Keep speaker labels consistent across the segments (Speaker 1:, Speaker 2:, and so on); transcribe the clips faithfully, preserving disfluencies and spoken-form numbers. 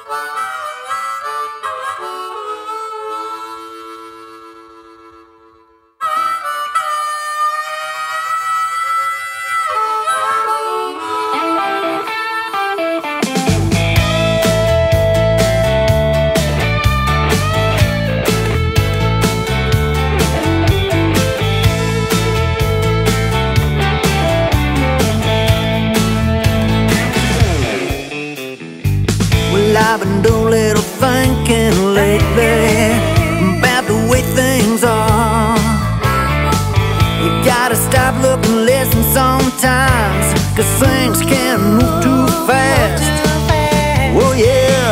Speaker 1: I've been doing a little thinking lately about the way things are. You gotta stop, look and listen sometimes, 'cause things can move too fast. Oh yeah,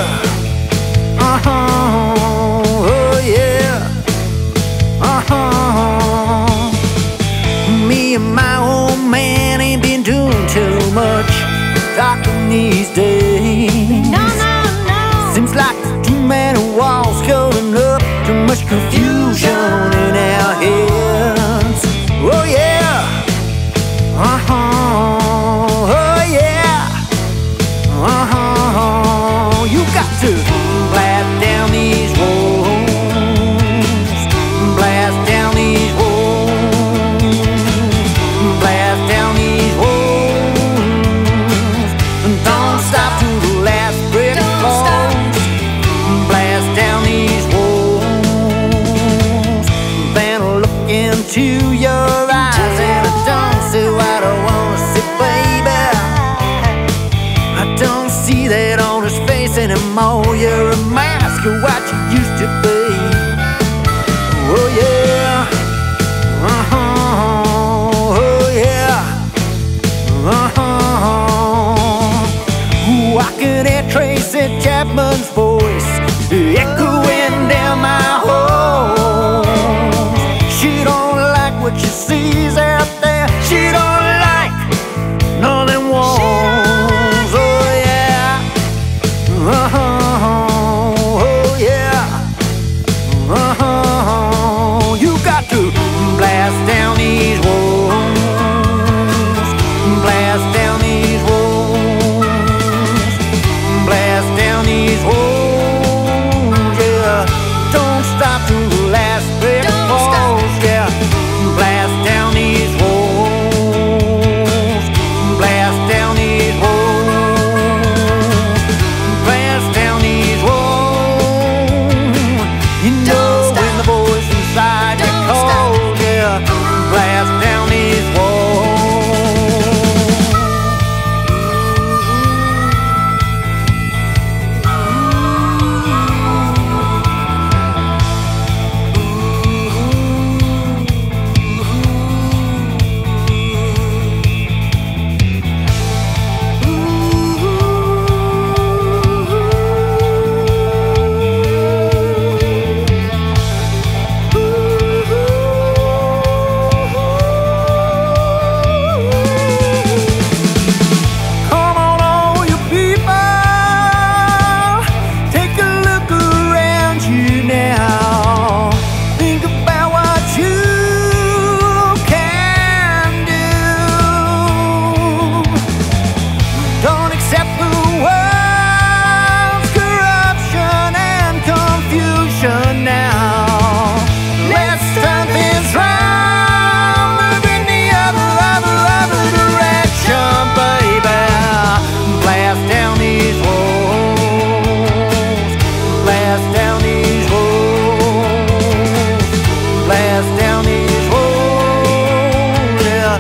Speaker 1: uh-huh, oh yeah, uh-huh. Me and my old man ain't been doing too much talking these days.
Speaker 2: No, no.
Speaker 1: Seems like too many walls going up, too much confusion in our heads. Oh yeah, uh-huh, oh yeah, uh-huh. You got to blast down these walls, blast down these walls, blast down these walls, and don't stop to the last brick falls. Blast down these walls, then look into your eyes, and I don't see what I wanna see, baby. I don't see that on his face anymore. You're a mask of what you used to be. Oh yeah, uh-huh, oh yeah, uh-huh. Ooh, I can hear Tracy Chapman's voice echoing down my halls. She don't like what she sees out there. She don't like none of them walls. Oh yeah, uh-huh, oh yeah, uh-huh. You got to blast down these walls, blast down these walls, blast down these walls. Don't stop to the last brick falls, yeah. Blast down these walls, blast down these walls, blast down these walls. You know when the voice inside you calls, yeah. Blast down these walls.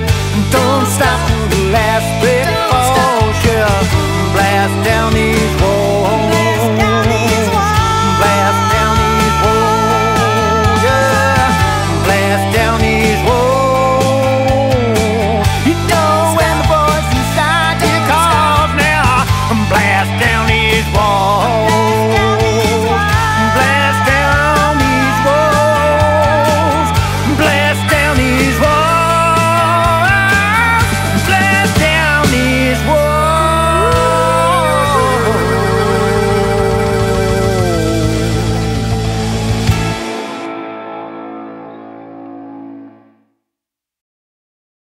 Speaker 1: Don't stop to the last brick falls, yeah. Blast down these walls.